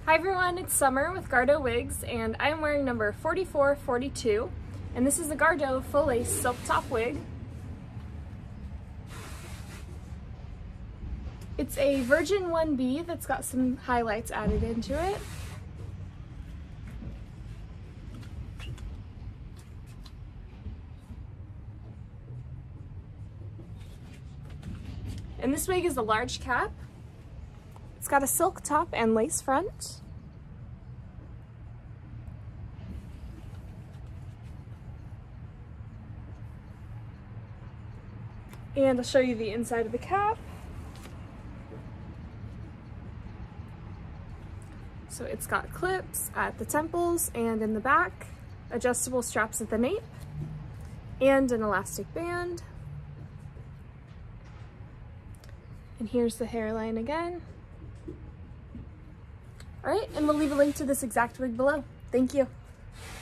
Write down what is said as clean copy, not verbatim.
Hi everyone, it's Summer with Gardeaux Wigs, and I'm wearing number 4442, and this is the Gardeaux Full Lace Silk Top Wig. It's a Virgin 1B that's got some highlights added into it. And this wig is a large cap. It's got a silk top and lace front. And I'll show you the inside of the cap. So it's got clips at the temples and in the back, adjustable straps at the nape, and an elastic band. And here's the hairline again. All right, and we'll leave a link to this exact wig below. Thank you.